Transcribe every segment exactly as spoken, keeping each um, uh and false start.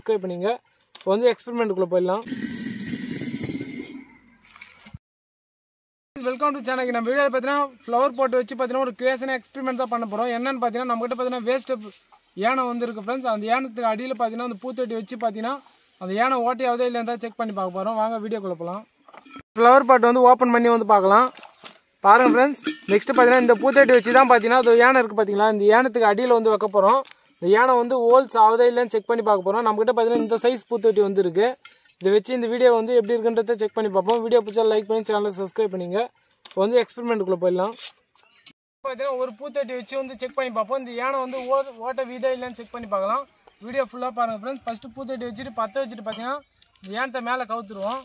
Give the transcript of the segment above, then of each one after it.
Subscribe பண்ணிங்க. இப்போ வந்து எக்ஸ்பெரிமெண்ட்டுக்குள்ளே போயிடலாம். Welcome to channel. நம்ம வீடியோவில் பார்த்தீங்கன்னா ஃப்ளவர் போட்டு வச்சு பார்த்தீங்கன்னா ஒரு கிரியேஷனாக எக்ஸ்பெரிமெண்ட் தான் பண்ண போகிறோம். என்னென்னு பார்த்தீங்கன்னா நம்மகிட்ட பார்த்தீங்கன்னா வேஸ்ட்டு யானை வந்து இருக்குது ஃப்ரெண்ட்ஸ். அந்த யானத்துக்கு அடியில் பார்த்தீங்கன்னா அந்த பூத்தொட்டி வச்சு பார்த்தீங்கன்னா அந்த யானை ஓட்டையாவதே இல்லையா செக் பண்ணி பார்க்க போகிறோம். வாங்க வீடியோக்குள்ளே போகலாம். ஃப்ளவர் பாட் வந்து ஓப்பன் பண்ணி வந்து பார்க்கலாம். பாருங்கள் ஃப்ரெண்ட்ஸ், நெக்ஸ்ட்டு பார்த்தீங்கன்னா இந்த பூத்தொட்டி வச்சு தான் பார்த்தீங்கன்னா அது யானை இருக்குது பார்த்தீங்களா, இந்த யானத்துக்கு அடியில் வந்து வைக்க போகிறோம். இந்த யானை வந்து ஹோல்ஸ் ஆகுதே இல்லைன்னு செக் பண்ணி பார்க்க போகிறோம். நம்மகிட்ட பார்த்தீங்கன்னா இந்த சைஸ் பூத்தொட்டி வந்து இருக்குது. இதை வச்சு இந்த வீடியோ வந்து எப்படி இருக்குன்றதை செக் பண்ணி பார்ப்போம். வீடியோ பிடிச்சா லைக் பண்ணி சேனலை சப்ஸ்கிரைப் பண்ணிங்க. இப்போ வந்து எக்ஸ்பெரிமெண்ட்டுக்குள்ளே போயிடலாம். பார்த்தீங்கன்னா ஒரு பூத்தொட்டி வச்சு வந்து செக் பண்ணி பார்ப்போம். இந்த யானை வந்து ஓ ஓட்ட வீதா இல்லைன்னு செக் பண்ணி பார்க்கலாம். வீடியோ ஃபுல்லாக பாருங்கள் ஃப்ரெண்ட்ஸ். ஃபஸ்ட்டு பூத்தொட்டி வச்சுட்டு பற்ற வச்சுட்டு பார்த்தீங்கன்னா இந்த யானத்தை மேலே கவுத்துருவோம்.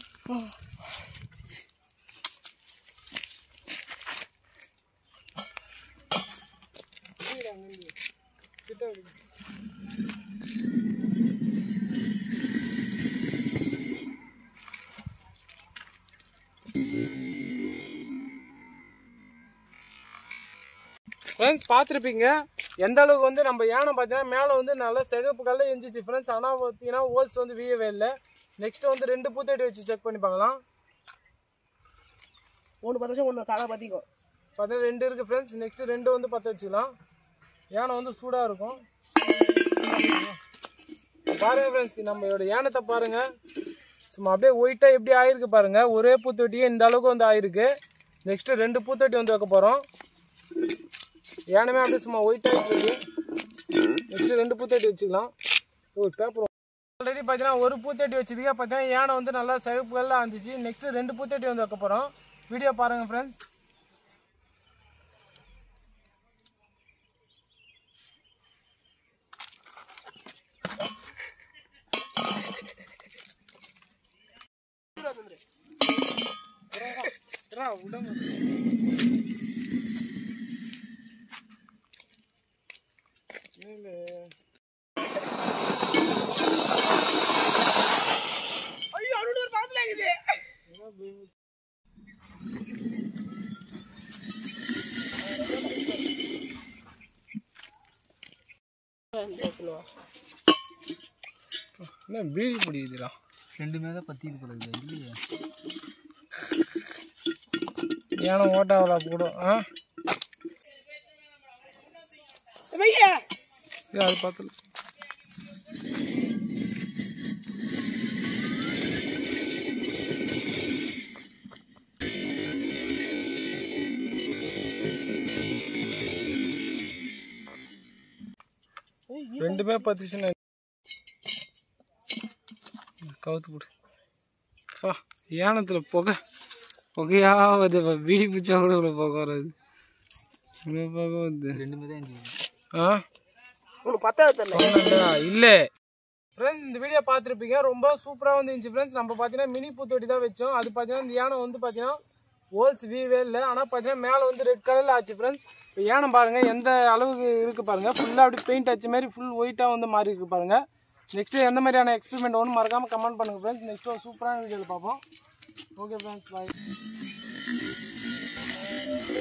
ஃப்ரெண்ட்ஸ் பார்த்துருப்பீங்க எந்த அளவுக்கு வந்து நம்ம யானை பார்த்தீங்கன்னா மேலே வந்து நல்லா சிகப்பு கல்ல எஞ்சிச்சு ஃப்ரெண்ட்ஸ். ஆனால் பார்த்தீங்கன்னா ஹோல்ஸ் வந்து வீயவே இல்லை. நெக்ஸ்ட்டு வந்து ரெண்டு பூத்தொட்டி வச்சு செக் பண்ணி பார்க்கலாம். ஒன்று பத்து ஒன்று தலை பார்த்திக்கும் பார்த்தீங்கன்னா ரெண்டு இருக்குது ஃப்ரெண்ட்ஸ். நெக்ஸ்ட்டு ரெண்டு வந்து பற்ற வச்சுக்கலாம். யானை வந்து சூடாக இருக்கும். பாருங்கள் ஃப்ரெண்ட்ஸ், நம்மளோட யானத்தை பாருங்கள். சும்மா அப்படியே ஒயிட்டாக எப்படி ஆயிருக்கு பாருங்கள். ஒரே பூத்தொட்டியே இந்த அளவுக்கு வந்து ஆயிருக்கு. நெக்ஸ்ட்டு ரெண்டு பூத்தொட்டி வந்து வைக்க போகிறோம். யானைமே அப்படியே சும்மா ஒயிட்டாக இருக்குது. நெக்ஸ்ட்டு ரெண்டு பூத்தொட்டி வச்சுக்கலாம். ஒரு பேப்பர் ஆல்ரெடி பார்த்தீங்கன்னா ஒரு பூத்தொட்டி வச்சதுக்கே பார்த்தீங்கன்னா யானை வந்து நல்லா சிவப்புகள்லாம் இருந்துச்சு. நெக்ஸ்ட்டு ரெண்டு பூத்தொட்டி வந்து வைக்க போகிறோம். வீடியோ பாருங்கள் ஃப்ரெண்ட்ஸ். உடம்பு ஐயோ அருண் ஒரு பக்கத்துல இருக்குது. என்ன பீடி பிடிக்குதுடா. ரெண்டுமே தான் பற்றி இது போடுறது இல்லையா? யானை ஓட்டாவலா கூட ஆ அது பார்த்துல ரெண்டுமே பத்துச்சுன்னா கவுத்து போடு. பா யானத்தில் புகை புகையாவது வீடி பிடிச்சா கூட இவ்வளோ புகை வராது. இவ்வளோ புகை வருது. ரெண்டுமே தான் இருந்துச்சு. ஆ இல்லை ஃப்ரெண்ட்ஸ், இந்த வீடியோ பார்த்துருப்பீங்க. ரொம்ப சூப்பராக வந்து இருந்துச்சு ஃப்ரெண்ட்ஸ். நம்ம பார்த்தீங்கன்னா மினி பூத்தொட்டி தான் வச்சோம். அது பார்த்தீங்கன்னா இந்த யானை வந்து பார்த்தீங்கன்னா ஹோல்ஸ் வீவே இல்லை. ஆனால் பார்த்தீங்கன்னா மேலே வந்து ரெட் கலரில் ஆச்சு ஃப்ரெண்ட்ஸ். இப்போ யானை பாருங்கள் எந்த அளவுக்கு இருக்குது பாருங்கள். ஃபுல்லாக அப்படி பெயிண்ட் ஆச்சு மாதிரி ஃபுல் ஒயிட்டாக வந்து மாறி இருக்குது பாருங்கள். நெக்ஸ்ட்டு எந்த மாதிரியான எக்ஸ்பெரிமெண்ட் ஒன்று மறக்காமல் கமெண்ட் பண்ணுங்கள் ஃப்ரெண்ட்ஸ். நெக்ஸ்ட்டு ஒரு சூப்பரான வீடியோவில் பார்ப்போம். ஓகே ஃப்ரெண்ட்ஸ், பாய்.